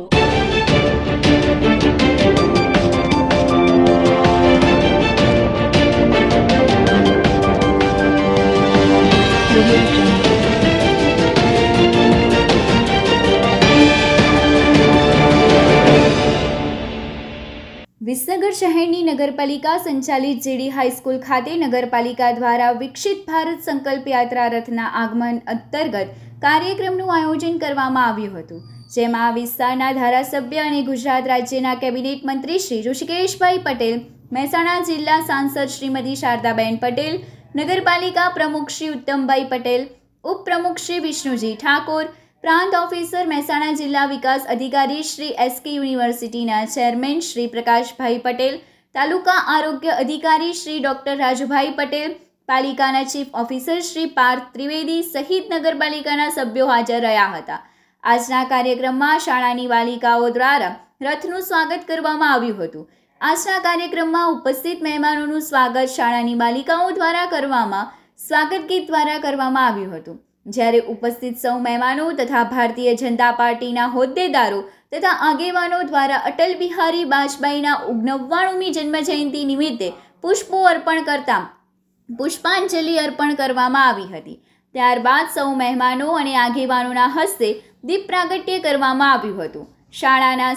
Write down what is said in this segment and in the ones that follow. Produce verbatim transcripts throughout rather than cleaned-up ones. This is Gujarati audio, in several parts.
વિસનગર શહેરની નગરપાલિકા સંચાલિત જેડી હાઈસ્કૂલ ખાતે નગરપાલિકા દ્વારા વિકસિત ભારત સંકલ્પ યાત્રા રથના આગમન અંતર્ગત કાર્યક્રમનું આયોજન કરવામાં આવ્યું હતું, જેમાં વિસ્તારના ધારાસભ્ય અને ગુજરાત રાજ્યના કેબિનેટ મંત્રી શ્રી ઋષિકેશભાઈ પટેલ, મહેસાણા જિલ્લા સાંસદ શ્રીમતી શારદાબેન પટેલ, નગરપાલિકા પ્રમુખ શ્રી ઉત્તમભાઈ પટેલ, ઉપપ્રમુખ શ્રી વિષ્ણુજી ઠાકોર, પ્રાંત ઓફિસર મહેસાણા જિલ્લા વિકાસ અધિકારી શ્રી એસકે યુનિવર્સિટીના ચેરમેન શ્રી પ્રકાશભાઈ પટેલ, તાલુકા આરોગ્ય અધિકારી શ્રી ડોક્ટર રાજુભાઈ પટેલ, પાલિકાના ચીફ ઓફિસર શ્રી પાર્થ ત્રિવેદી સહિત નગરપાલિકાના સભ્યો હાજર રહ્યા હતા. આજના કાર્યક્રમમાં શાળાની બાલિકાઓ દ્વારા રથનું સ્વાગત કરવામાં આવ્યું હતું. આજના કાર્યક્રમમાં ઉપસ્થિત મહેમાનોનું સ્વાગત શાળાની બાલિકાઓ દ્વારા કરવામાં સ્વાગત ગીત દ્વારા કરવામાં આવ્યું હતું, જ્યારે ઉપસ્થિત સૌ મહેમાનો તથા ભારતીય જનતા પાર્ટીના હોદ્દેદારો તથા આગેવાનો દ્વારા અટલ બિહારી વાજપેયીના નવ્વાણુમી જન્મજયંતિ નિમિત્તે પુષ્પો અર્પણ કરતા પુષ્પાંજલિ અર્પણ કરવામાં આવી હતી. ત્યારબાદ સૌ મહેમાનો અને આગેવાનોના હસ્તે દીપ પ્રાગટ્ય કરવામાં આવ્યું હતું. શાળાના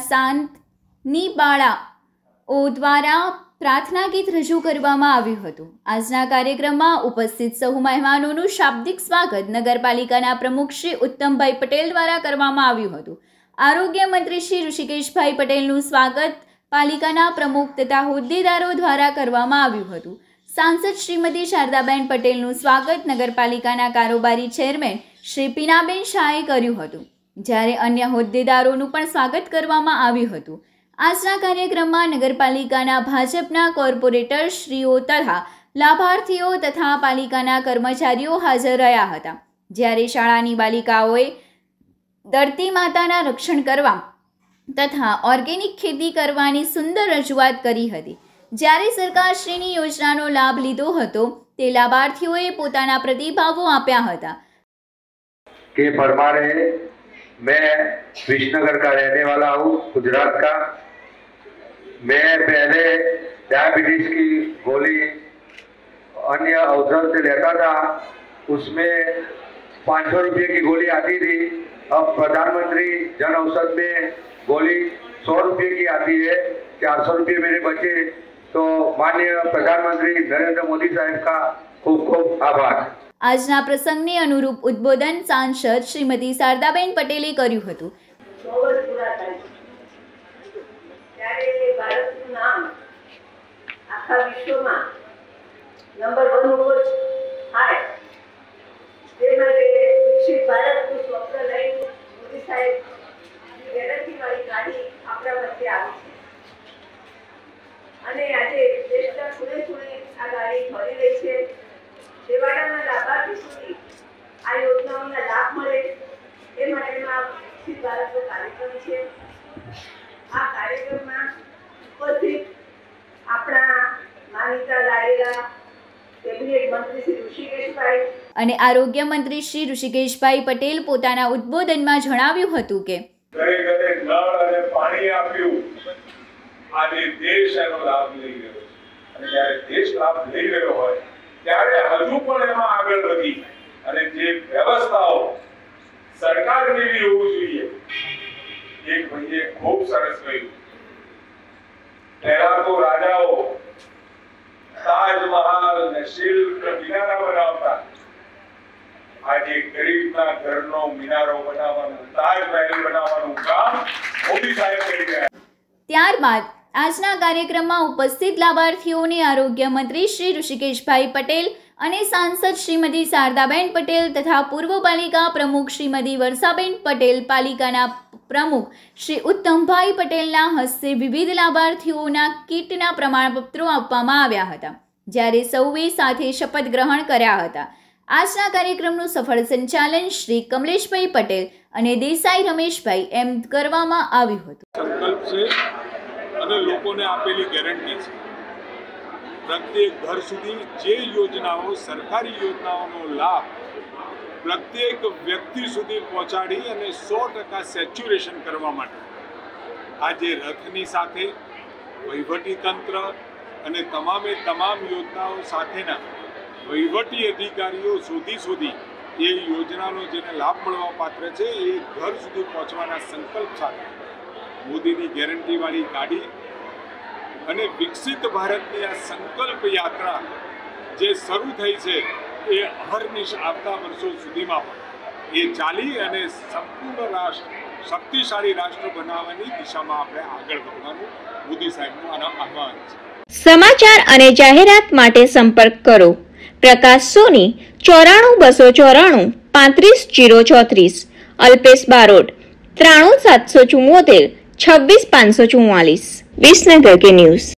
શાંતની બાળાઓ દ્વારા પ્રાર્થના ગીત રજૂ કરવામાં આવ્યું હતું. આજના કાર્યક્રમમાં ઉપસ્થિત સૌ મહેમાનોનું શાબ્દિક સ્વાગત નગરપાલિકાના પ્રમુખ શ્રી ઉત્તમભાઈ પટેલ દ્વારા કરવામાં આવ્યું હતું. આરોગ્ય મંત્રી શ્રી ઋષિકેશભાઈ પટેલનું સ્વાગત પાલિકાના પ્રમુખ તથા હોદ્દેદારો દ્વારા કરવામાં આવ્યું હતું. સાંસદ શ્રીમતી શારદાબેન પટેલનું સ્વાગત નગરપાલિકાના કારોબારી ચેરમેન શ્રી પીનાબેન શાહે કર્યું હતું, જ્યારે અન્ય હોદ્દેદારોનું પણ સ્વાગત કરવામાં આવ્યું હતું. આજના કાર્યક્રમમાં નગરપાલિકાના ભાજપના કોર્પોરેટર શ્રીઓ તથા લાભાર્થીઓ તથા પાલિકાના કર્મચારીઓ હાજર રહ્યા હતા, જ્યારે શાળાની બાલિકાઓએ ધરતી માતાના રક્ષણ કરવા તથા ઓર્ગેનિક ખેતી કરવાની સુંદર રજૂઆત કરી હતી. જ્યારે સરકારશ્રીની યોજનાનો લાભ લીધો હતો તે લાભાર્થીઓએ પોતાના પ્રતિભાવો આપ્યા હતા. કે પરમારે मैं विसनगर का रहने वाला हूँ, गुजरात का. मैं पहले डायबिटीज की गोली अन्य औषध से लेता था, उसमें पाँच सौ रुपये की गोली आती थी. अब प्रधानमंत्री जन औषध में गोली सौ रुपये की आती है. चार सौ रुपये मेरे बचे, तो माननीय प्रधानमंत्री नरेंद्र मोदी साहब का खूब खूब आभार. આજના પ્રસંગને અનુરૂપ ઉદ્બોધન સાંસદ શ્રીમતી શારદાબેન પટેલે કર્યું હતું. અને આજે દેશના ખૂણે ખૂણે આ ગાડી ફરી રહી છે. છેવાડાના લાભાર્થી સુધી આ યોજનાઓના લાભ મળે એ માટેનો વિકસિત ભારતનો કાર્યક્રમ છે. આ કાર્યક્રમમાં ઉપસ્થિત આપણા માનીતા લાડેલા કેબિનેટ મંત્રી શ્રી ઋષિકેશભાઈ અને આરોગ્ય મંત્રી શ્રી ઋષિકેશભાઈ પટેલ પોતાના ઉદ્બોધનમાં જણાવ્યું હતું કે ઘરે ઘરે નળ અને પાણી આપ્યું. આજે દેશ એનો લાભ લઈ રહ્યો છે, અને જ્યારે દેશ લાભ લઈ રહ્યો હોય ત્યારે હજુ પણ એમાં આગળ વધી અને જે વ્યવસ્થાઓ સરકારની બી હોવી જોઈએ. એક ભાઈએ ખૂબ સરસ કહ્યું, પહેલા તો રાજાઓ તાજમહાલ ને શિલ્પ મિનારા બનાવતા, આજે ગરીબના ઘરનો મિનારો બનાવવાનું, તાજમહેલ બનાવવાનું કામ મોદી સાહેબ કરી રહ્યા. ત્યારબાદ આજના કાર્યક્રમમાં ઉપસ્થિત લાભાર્થીઓને આરોગ્ય મંત્રી શ્રી ઋષિકેશભાઈ પટેલ અને સાંસદ શ્રીમતી શારદાબેન પટેલ તથા પૂર્વ પાલિકા પ્રમુખ શ્રીમતી વર્ષાબેન પટેલ, પાલિકાના પ્રમુખ શ્રી ઉત્તમભાઈ પટેલના હસ્તે વિવિધ લાભાર્થીઓના કીટના પ્રમાણપત્રો આપવામાં આવ્યા હતા, જ્યારે સૌએ સાથે શપથ ગ્રહણ કર્યા હતા. આજના કાર્યક્રમનું સફળ સંચાલન શ્રી કમલેશભાઈ પટેલ અને દેસાઈ રમેશભાઈ એમ કરવામાં આવ્યું હતું. અને લોકોને આપેલી ગેરંટી છે, પ્રત્યેક ઘર સુધી જે યોજનાઓ સરકારી યોજનાઓનો લાભ પ્રત્યેક વ્યક્તિ સુધી પહોંચાડી અને સો ટકા સેચ્યુરેશન કરવા માટે આજે રથની સાથે વહીવટી તંત્ર અને તમામે તમામ યોજનાઓ સાથેના વહીવટી અધિકારીઓ સુધી સુધી એ યોજનાનો જેને લાભ મળવા પાત્ર છે એ ઘર સુધી પહોંચવાના સંકલ્પ સાથે મોદીની ગેરંટીવાળી ગાડી અને વિકસિત ભારતની આ સંકલ્પ યાત્રા જે શરૂ થઈ છે એ અહર્નિશ આવતા વર્ષો સુધીમાં પણ એ ચાલી અને સંપૂર્ણ રાષ્ટ્ર શક્તિશાળી રાષ્ટ્ર બનાવવાની દિશામાં આપણે આગળ વધવાનું મોદી સાહેબનું આના આહ્વાન છે. સમાચાર અને જાહેરાત માટે સંપર્ક કરો પ્રકાશ સોની ચોરાણું બસો ચોરાણું પાંત્રીસ જીરો ચોત્રીસ, અલ્પેશ બારોટ ત્રાણું સાતસો ચુમ્મોતેર છવ્વીસ પાંચસો ચુમ્માલીસ. વિસનગર કે ન્યૂઝ.